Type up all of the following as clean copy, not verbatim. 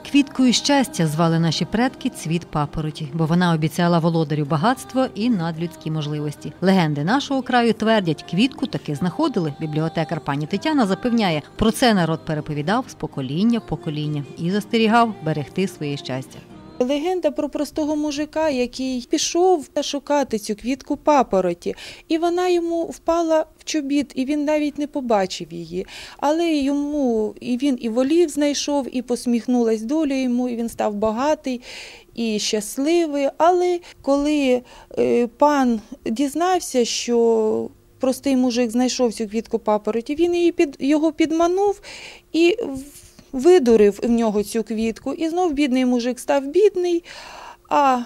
Квіткою щастя звали наші предки цвіт папороті, бо вона обіцяла володарю багатство і надлюдські можливості. Легенди нашого краю твердять, квітку таки знаходили. Бібліотекар пані Тетяна запевняє, про це народ переповідав з покоління в покоління і застерігав берегти своє щастя. Легенда про простого мужика, який пішов шукати цю квітку папороті, і вона йому впала в чобіт, і він навіть не побачив її. Але йому він і волів знайшов, і посміхнулась доля йому, і він став багатий і щасливий. Але коли пан дізнався, що простий мужик знайшов цю квітку папороті, він його підманув і видурив в нього цю квітку, і знов бідний мужик став бідний, а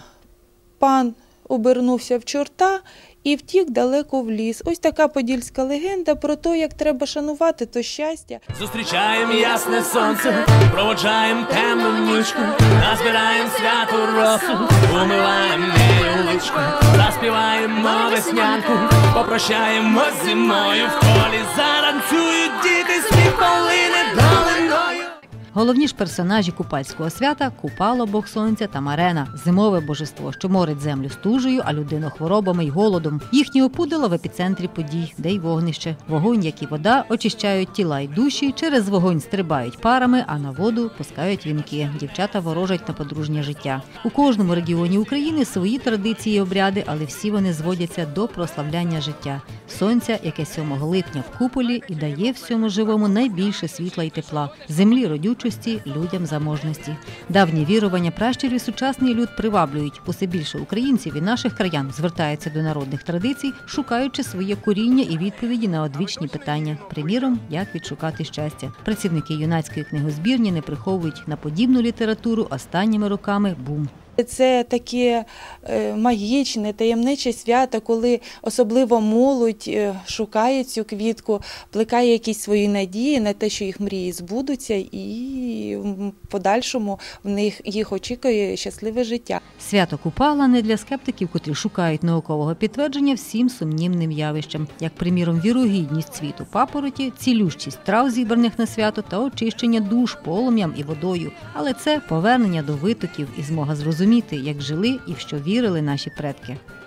пан обернувся в чорта і втік далеко в ліс. Ось така подільська легенда про те, як треба шанувати то щастя. Зустрічаємо ясне сонце, проводжаємо темну нічку, назбираємо святу росу, умиваємо нею личку, заспіваємо веснянку, попрощаємо з зимою, в полі заранцюють діти, сміх полине долиною. Головні ж персонажі купальського свята – Купало, бог сонця, та Марена – зимове божество, що морить землю стужею, а людину хворобами й голодом. Їхні опудила в епіцентрі подій, де й вогнище. Вогонь, як і вода, очищають тіла й душі, через вогонь стрибають парами, а на воду пускають вінки. Дівчата ворожать на подружнє життя. У кожному регіоні України свої традиції і обряди, але всі вони зводяться до прославляння життя. Сонця, яке 7 липня в куполі і дає всьому живому найбільше світла й тепла, землі родючості, людям заможності. Давні вірування пращурів сучасний люд приваблюють. Усе більше українців і наших краян звертаються до народних традицій, шукаючи своє коріння і відповіді на одвічні питання. Приміром, як відшукати щастя. Працівники юнацької книгозбірні не приховують на подібну літературу останніми роками бум. Це таке магічне, таємниче свято, коли особливо молодь шукає цю квітку, плекає якісь свої надії на те, що їх мрії збудуться, і в подальшому їх очікує щасливе життя. Свято Купала не для скептиків, котрі шукають наукового підтвердження всім сумнівним явищам, як, приміром, вірогідність цвіту папороті, цілющість трав, зібраних на свято, та очищення душ полум'ям і водою. Але це повернення до витоків і змога зрозуміти, як жили і в що вірили наші предки.